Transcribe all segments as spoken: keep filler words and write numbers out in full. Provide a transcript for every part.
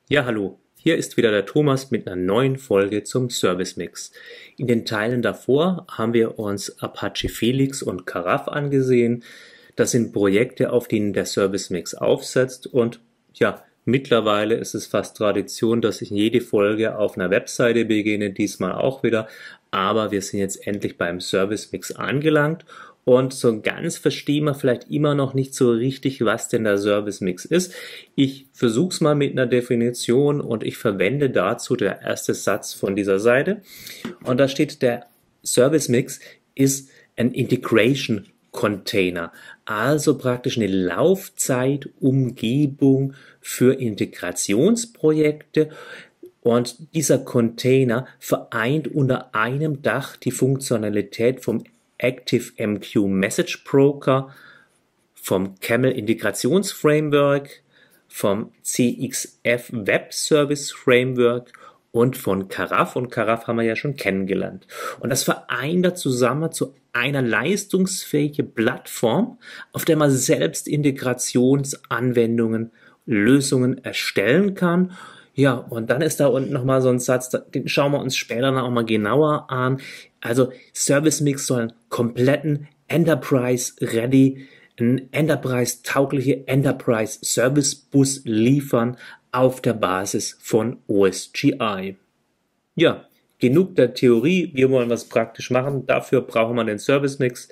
Ja, hallo, hier ist wieder der Thomas mit einer neuen Folge zum Service Mix. In den Teilen davor haben wir uns Apache Felix und Karaf angesehen. Das sind Projekte, auf denen der Service Mix aufsetzt, und ja, mittlerweile ist es fast Tradition, dass ich jede Folge auf einer Webseite beginne, diesmal auch wieder, aber wir sind jetzt endlich beim Service Mix angelangt. Und so ganz verstehen wir vielleicht immer noch nicht so richtig, was denn der Service Mix ist. Ich versuche es mal mit einer Definition und ich verwende dazu der erste Satz von dieser Seite. Und da steht, der Service Mix ist ein Integration Container, also praktisch eine Laufzeitumgebung für Integrationsprojekte. Und dieser Container vereint unter einem Dach die Funktionalität vom ActiveMQ Message Broker, vom Camel Integrations Framework, vom C X F Web Service Framework und von Karaf. Und Karaf haben wir ja schon kennengelernt. Und das vereint da zusammen zu einer leistungsfähigen Plattform, auf der man selbst Integrationsanwendungen, Lösungen erstellen kann. Ja, und dann ist da unten nochmal so ein Satz, den schauen wir uns später noch mal genauer an. Also Service Mix soll einen kompletten Enterprise-ready, einen Enterprise-taugliche Enterprise-Service-Bus liefern auf der Basis von O S G I. Ja, genug der Theorie, wir wollen was praktisch machen, dafür brauchen wir den Service Mix.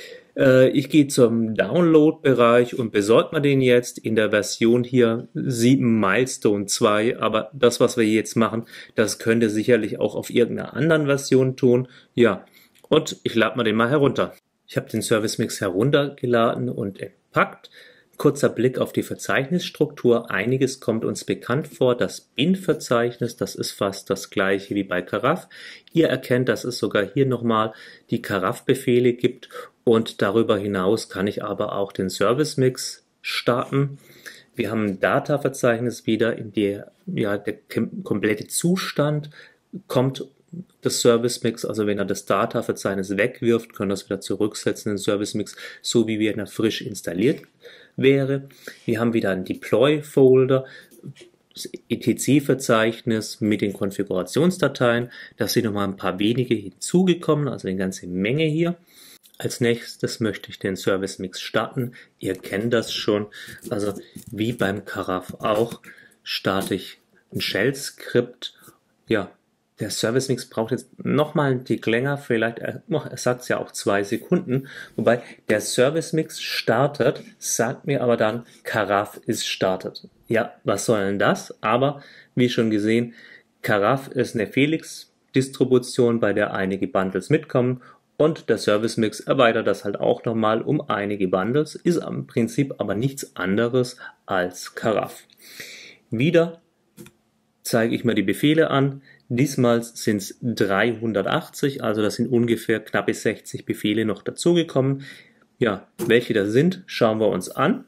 Ich gehe zum Download-Bereich und besorgt man den jetzt in der Version hier sieben Milestone zwei, aber das, was wir jetzt machen, das könnt ihr sicherlich auch auf irgendeiner anderen Version tun. Ja, und ich lade mal den mal herunter. Ich habe den Service Mix heruntergeladen und entpackt. Kurzer Blick auf die Verzeichnisstruktur. Einiges kommt uns bekannt vor. Das Bin-Verzeichnis, das ist fast das gleiche wie bei Karaf. Ihr erkennt, dass es sogar hier nochmal die Karaf-Befehle gibt. Und darüber hinaus kann ich aber auch den Service Mix starten. Wir haben ein Data-Verzeichnis wieder, in der ja, der komplette Zustand kommt des Service Mix. Also wenn er das Data-Verzeichnis wegwirft, können wir das wieder zurücksetzen in den Service Mix, so wie wenn er frisch installiert wäre. Wir haben wieder einen Deploy-Folder, das E T C-Verzeichnis mit den Konfigurationsdateien. Da sind nochmal ein paar wenige hinzugekommen, also eine ganze Menge hier. Als nächstes möchte ich den Service Mix starten. Ihr kennt das schon. Also wie beim Karaf auch, starte ich ein Shell-Skript. Ja, der Service Mix braucht jetzt nochmal einen Tick länger, vielleicht, er sagt es ja auch zwei Sekunden. Wobei der Service Mix startet, sagt mir aber dann, Karaf ist startet. Ja, was soll denn das? Aber wie schon gesehen, Karaf ist eine Felix-Distribution, bei der einige Bundles mitkommen. Und der Service Mix erweitert das halt auch nochmal um einige Bundles, ist im Prinzip aber nichts anderes als Karaf. Wieder zeige ich mir die Befehle an. Diesmal sind es dreihundertachtzig, also das sind ungefähr knappe sechzig Befehle noch dazugekommen. Ja, welche das sind, schauen wir uns an.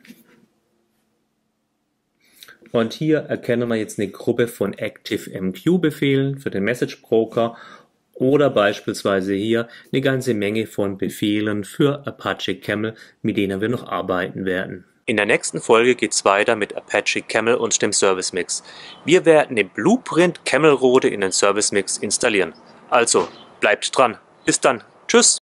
Und hier erkennen wir jetzt eine Gruppe von ActiveMQ-Befehlen für den Message Broker. Oder beispielsweise hier eine ganze Menge von Befehlen für Apache Camel, mit denen wir noch arbeiten werden. In der nächsten Folge geht es weiter mit Apache Camel und dem Service Mix. Wir werden den Blueprint Camel Route in den Service Mix installieren. Also bleibt dran. Bis dann. Tschüss.